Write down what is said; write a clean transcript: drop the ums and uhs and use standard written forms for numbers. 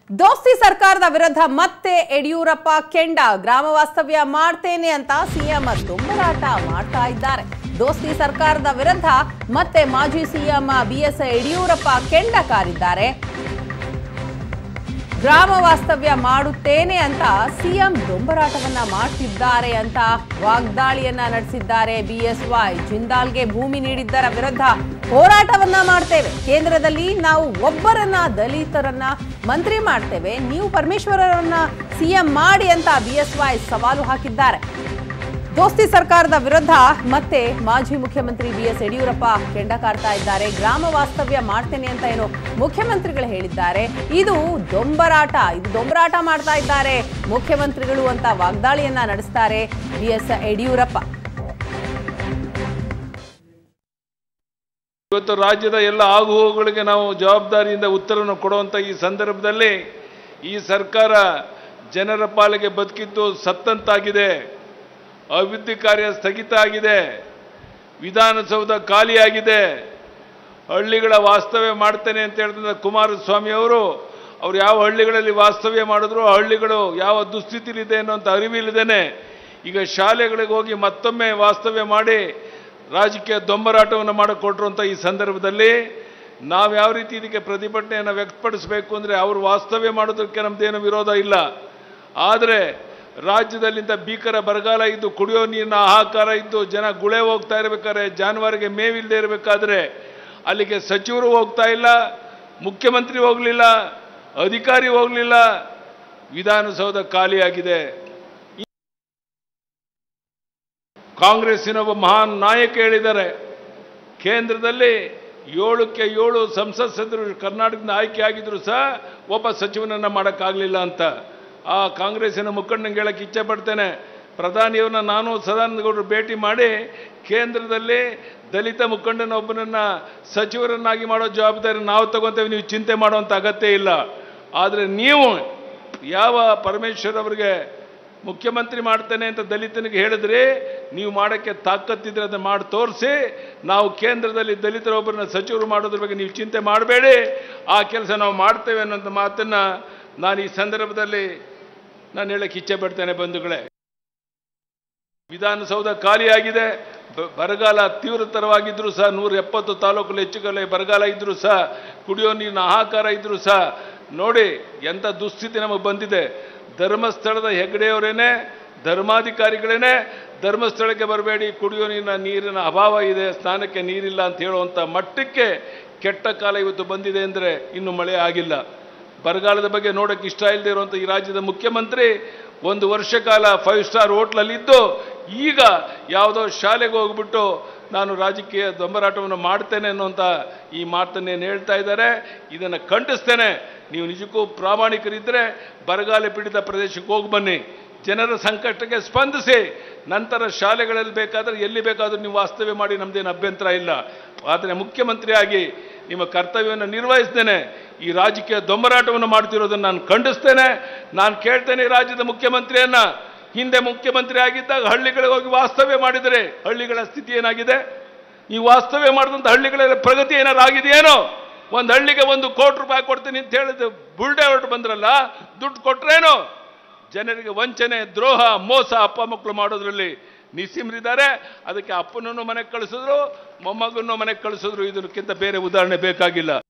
ದೋಸ್ತಿ ಸರ್ಕಾರದ ವಿರುದ್ಧ ಮತ್ತೆ ಯಡಿಯೂರಪ್ಪ ಕೆಂಡ ಗ್ರಾಮ ವಾಸ್ತವ್ಯ ಮಾಡ್ತೇನೆ ಅಂತ ಸಿಎಂ ದುಂಬರಾಟ ಮಾಡ್ತಾ ಇದ್ದಾರೆ. ದೋಸ್ತಿ ಸರ್ಕಾರದ ವಿರುದ್ಧ ಮತ್ತೆ ಮಾಜಿ ಸಿಎಂ ಬಿಎಸ್ ಯಡಿಯೂರಪ್ಪ ಕೆಂಡ ಕಾರಿದ್ದಾರೆ. ಗ್ರಾಮ ವಾಸ್ತವ್ಯ ಮಾಡುತ್ತೇನೆ ಅಂತ ಸಿಎಂ ದೊಂಬರಾಟವನ್ನ ಮಾಡ್ತಿದ್ದಾರೆ ಅಂತ ವಾಗ್ದಾಳಿಯನ್ನ ನಡೆಸಿದ್ದಾರೆ. ಬಿಎಸ್ವೈ ಜಿಂದಾಲ್ಗೆ ಭೂಮಿ ನೀಡಿದ್ದರ ವಿರುದ್ಧ ಹೋರಾಟವನ್ನ ಮಾಡ್ತೇವೆ, ಕೇಂದ್ರದಲ್ಲಿ ನಾವು ಒಬ್ಬರನ್ನ ದಲಿತರನ್ನ ಮಂತ್ರಿ ಮಾಡ್ತೇವೆ, ನೀವು ಪರಮೇಶ್ವರರನ್ನ ಸಿಎಂ ಮಾಡಿ ಅಂತ ಬಿಎಸ್ವೈ ಸವಾಲು ಹಾಕಿದ್ದಾರೆ. ದೋಸ್ತಿ ಸರ್ಕಾರದ ವಿರುದ್ಧ ಮತ್ತೆ ಮಾಜಿ ಮುಖ್ಯಮಂತ್ರಿ ಬಿಎಸ್ ಯಡಿಯೂರಪ್ಪ ಕೆಂಡ ಕಾರ್ತಾ ಇದ್ದಾರೆ. ಗ್ರಾಮ ವಾಸ್ತವ್ಯ ಮಾಡ್ತೇನೆ ಅಂತ ಏನು ಮುಖ್ಯಮಂತ್ರಿಗಳು ಹೇಳಿದ್ದಾರೆ, ಇದು ದೊಂಬರಾಟ ಮಾಡ್ತಾ ಇದ್ದಾರೆ ಮುಖ್ಯಮಂತ್ರಿಗಳು ಅಂತ ವಾಗ್ದಾಳಿಯನ್ನ ನಡೆಸ್ತಾರೆ ಬಿಎಸ್ ಯಡಿಯೂರಪ್ಪ. ಇವತ್ತು ರಾಜ್ಯದ ಎಲ್ಲ ಆಗುಹೋಗುಗಳಿಗೆ ನಾವು ಜವಾಬ್ದಾರಿಯಿಂದ ಉತ್ತರವನ್ನು ಕೊಡುವಂಥ ಈ ಸಂದರ್ಭದಲ್ಲಿ ಈ ಸರ್ಕಾರ ಜನರ ಪಾಲಿಗೆ ಬದುಕಿದ್ದು ಸತ್ತಂತಾಗಿದೆ. ಅಭಿವೃದ್ಧಿ ಕಾರ್ಯ ಸ್ಥಗಿತ ಆಗಿದೆ, ವಿಧಾನಸೌಧ ಖಾಲಿಯಾಗಿದೆ. ಹಳ್ಳಿಗಳ ವಾಸ್ತವ್ಯ ಮಾಡ್ತೇನೆ ಅಂತ ಹೇಳಿದ ಕುಮಾರಸ್ವಾಮಿ ಅವರು ಯಾವ ಹಳ್ಳಿಗಳಲ್ಲಿ ವಾಸ್ತವ್ಯ ಮಾಡಿದ್ರು ಆ ಹಳ್ಳಿಗಳು ಯಾವ ದುಸ್ಥಿತಿಲಿದೆ ಅನ್ನೋಂಥ ಅರಿವಿಲ್ಲದೇನೆ ಈಗ ಶಾಲೆಗಳಿಗೆ ಹೋಗಿ ಮತ್ತೊಮ್ಮೆ ವಾಸ್ತವ್ಯ ಮಾಡಿ ರಾಜಕೀಯ ದೊಂಬರಾಟವನ್ನು ಮಾಡಿಕೊಟ್ರುವಂಥ ಈ ಸಂದರ್ಭದಲ್ಲಿ ನಾವು ಯಾವ ರೀತಿ ಇದಕ್ಕೆ ಪ್ರತಿಭಟನೆಯನ್ನು ವ್ಯಕ್ತಪಡಿಸಬೇಕು ಅಂದರೆ ಅವರು ವಾಸ್ತವ್ಯ ಮಾಡೋದಕ್ಕೆ ನಮ್ಮದೇನು ವಿರೋಧ ಇಲ್ಲ. ಆದರೆ ರಾಜ್ಯದಲ್ಲಿಂದ ಭೀಕರ ಬರಗಾಲ ಇದ್ದು, ಕುಡಿಯೋ ನೀರಿನ ಹಾಹಾಕಾರ ಇದ್ದು, ಜನ ಗುಳೆ ಹೋಗ್ತಾ ಇರಬೇಕಾದ್ರೆ, ಜಾನುವಾರಿಗೆ ಮೇವಿಲ್ಲದೆ ಇರಬೇಕಾದ್ರೆ ಅಲ್ಲಿಗೆ ಸಚಿವರು ಹೋಗ್ತಾ ಇಲ್ಲ, ಮುಖ್ಯಮಂತ್ರಿ ಹೋಗಲಿಲ್ಲ, ಅಧಿಕಾರಿ ಹೋಗಲಿಲ್ಲ, ವಿಧಾನಸೌಧ ಖಾಲಿಯಾಗಿದೆ. ಕಾಂಗ್ರೆಸ್ಸಿನ ಒಬ್ಬ ಮಹಾನ್ ನಾಯಕ ಹೇಳಿದ್ದಾರೆ, ಕೇಂದ್ರದಲ್ಲಿ 7ಕ್ಕೆ 7 ಸಂಸತ್ ಸದಸ್ಯರು ಕರ್ನಾಟಕದಿಂದ ಆಯ್ಕೆ ಆಗಿದ್ರು ಸಹ ಒಬ್ಬ ಸಚಿವನನ್ನು ಮಾಡೋಕ್ಕಾಗಲಿಲ್ಲ ಅಂತ. ಆ ಕಾಂಗ್ರೆಸ್ಸಿನ ಮುಖಂಡನಿಗೆ ಹೇಳಕ್ಕೆ ಇಚ್ಛೆ ಪಡ್ತೇನೆ, ಪ್ರಧಾನಿಯವ್ರನ್ನ ನಾನು ಸದಾನಂದ ಗೌಡರು ಭೇಟಿ ಮಾಡಿ ಕೇಂದ್ರದಲ್ಲಿ ದಲಿತ ಮುಖಂಡನೊಬ್ಬನನ್ನು ಸಚಿವರನ್ನಾಗಿ ಮಾಡೋ ಜವಾಬ್ದಾರಿ ನಾವು ತಗೊತೇವೆ, ನೀವು ಚಿಂತೆ ಮಾಡುವಂಥ ಅಗತ್ಯ ಇಲ್ಲ. ಆದರೆ ನೀವು ಯಾವ ಪರಮೇಶ್ವರ್ ಅವರಿಗೆ ಮುಖ್ಯಮಂತ್ರಿ ಮಾಡ್ತೇನೆ ಅಂತ ದಲಿತನಿಗೆ ಹೇಳಿದ್ರಿ, ನೀವು ಮಾಡೋಕ್ಕೆ ತಾಕತ್ತಿದ್ರೆ ಅದನ್ನು ಮಾಡಿ ತೋರಿಸಿ, ನಾವು ಕೇಂದ್ರದಲ್ಲಿ ದಲಿತರೊಬ್ಬರನ್ನ ಸಚಿವರು ಮಾಡೋದ್ರ ಬಗ್ಗೆ ನೀವು ಚಿಂತೆ ಮಾಡಬೇಡಿ, ಆ ಕೆಲಸ ನಾವು ಮಾಡ್ತೇವೆ ಅನ್ನೋಂಥ ಮಾತನ್ನು ನಾನು ಈ ಸಂದರ್ಭದಲ್ಲಿ ನಾನು ಹೇಳಕ್ಕೆ ಇಚ್ಛೆ ಪಡ್ತೇನೆ. ಬಂಧುಗಳೇ, ವಿಧಾನಸೌಧ ಖಾಲಿಯಾಗಿದೆ. ಬರಗಾಲ ತೀವ್ರತರವಾಗಿದ್ದರೂ ಸಹ 170 ತಾಲೂಕಲ್ಲಿ ಹೆಚ್ಚುಗಲೆ ಬರಗಾಲ ಇದ್ದರೂ ಸಹ, ಕುಡಿಯೋ ನೀರಿನ ಹಾಹಾಕಾರ ಇದ್ದರೂ ಸಹ ನೋಡಿ ಎಂಥ ದುಸ್ಥಿತಿ ನಮಗೆ ಬಂದಿದೆ. ಧರ್ಮಸ್ಥಳದ ಹೆಗ್ಗಡೆಯವರೇನೆ, ಧರ್ಮಾಧಿಕಾರಿಗಳೇನೆ ಧರ್ಮಸ್ಥಳಕ್ಕೆ ಬರಬೇಡಿ, ಕುಡಿಯೋ ನೀರಿನ ಅಭಾವ ಇದೆ, ಸ್ನಾನಕ್ಕೆ ನೀರಿಲ್ಲ ಅಂತ ಹೇಳುವಂಥ ಮಟ್ಟಕ್ಕೆ ಕೆಟ್ಟ ಕಾಲ ಇವತ್ತು ಬಂದಿದೆ. ಅಂದರೆ ಇನ್ನೂ ಮಳೆ ಆಗಿಲ್ಲ. ಬರಗಾಲದ ಬಗ್ಗೆ ನೋಡೋಕ್ಕೆ ಇಷ್ಟ ಇಲ್ಲದೆ ಇರುವಂಥ ಈ ರಾಜ್ಯದ ಮುಖ್ಯಮಂತ್ರಿ 1 ವರ್ಷ ಕಾಲ 5 ಸ್ಟಾರ್ ಹೋಟ್ಲಲ್ಲಿದ್ದು ಈಗ ಯಾವುದೋ ಶಾಲೆಗೆ ಹೋಗ್ಬಿಟ್ಟು ನಾನು ರಾಜಕೀಯ ದೊಂಬರಾಟವನ್ನು ಮಾಡ್ತೇನೆ ಅನ್ನುವಂಥ ಈ ಮಾತನ್ನೇನು ಹೇಳ್ತಾ ಇದ್ದಾರೆ, ಇದನ್ನು ಖಂಡಿಸ್ತೇನೆ. ನೀವು ನಿಜಕ್ಕೂ ಪ್ರಾಮಾಣಿಕರಿದ್ದರೆ ಬರಗಾಲ ಪೀಡಿತ ಪ್ರದೇಶಕ್ಕೆ ಹೋಗಿ ಬನ್ನಿ, ಜನರ ಸಂಕಷ್ಟಕ್ಕೆ ಸ್ಪಂದಿಸಿ, ನಂತರ ಶಾಲೆಗಳಲ್ಲಿ ಬೇಕಾದರೆ ಎಲ್ಲಿ ಬೇಕಾದರೂ ನೀವು ವಾಸ್ತವ್ಯ ಮಾಡಿ, ನಮ್ಮದೇನು ಅಭ್ಯಂತರ ಇಲ್ಲ. ಆದರೆ ಮುಖ್ಯಮಂತ್ರಿಯಾಗಿ ನಿಮ್ಮ ಕರ್ತವ್ಯವನ್ನು ನಿರ್ವಹಿಸ್ತೇನೆ. ಈ ರಾಜಕೀಯ ದೊಂಬರಾಟವನ್ನು ಮಾಡ್ತಿರೋದನ್ನು ನಾನು ಖಂಡಿಸ್ತೇನೆ. ನಾನು ಕೇಳ್ತೇನೆ ಈ ರಾಜ್ಯದ ಮುಖ್ಯಮಂತ್ರಿಯನ್ನ, ಹಿಂದೆ ಮುಖ್ಯಮಂತ್ರಿ ಆಗಿದ್ದಾಗ ಹಳ್ಳಿಗಳಿಗೆ ಹೋಗಿ ವಾಸ್ತವ್ಯ ಮಾಡಿದರೆ ಹಳ್ಳಿಗಳ ಸ್ಥಿತಿ ಏನಾಗಿದೆ? ನೀವು ವಾಸ್ತವ್ಯ ಮಾಡಿದಂಥ ಹಳ್ಳಿಗಳ ಪ್ರಗತಿ ಏನಾರು ಆಗಿದೆಯೇನೋ? ಒಂದು ಹಳ್ಳಿಗೆ 1 ಕೋಟಿ ರೂಪಾಯಿ ಕೊಡ್ತೀನಿ ಅಂತ ಹೇಳಿದ್ದು ಬುಲ್ಡೆ ಹೊರಟು ಬಂದ್ರಲ್ಲ, ದುಡ್ಡು ಕೊಟ್ರೇನೋ? ಜನರಿಗೆ ವಂಚನೆ, ದ್ರೋಹ, ಮೋಸ ಅಪ್ಪ ಮಕ್ಕಳು ಮಾಡೋದ್ರಲ್ಲಿ ನಿಸ್ಸಿಮರಿದ್ದಾರೆ. ಅದಕ್ಕೆ ಅಪ್ಪನನ್ನು ಮನೆಗೆ ಕಳಿಸಿದ್ರು, ಮೊಮ್ಮಗನ್ನು ಮನೆಗೆ ಕಳಿಸಿದ್ರು. ಇದಕ್ಕಿಂತ ಬೇರೆ ಉದಾಹರಣೆ ಬೇಕಾಗಿಲ್ಲ.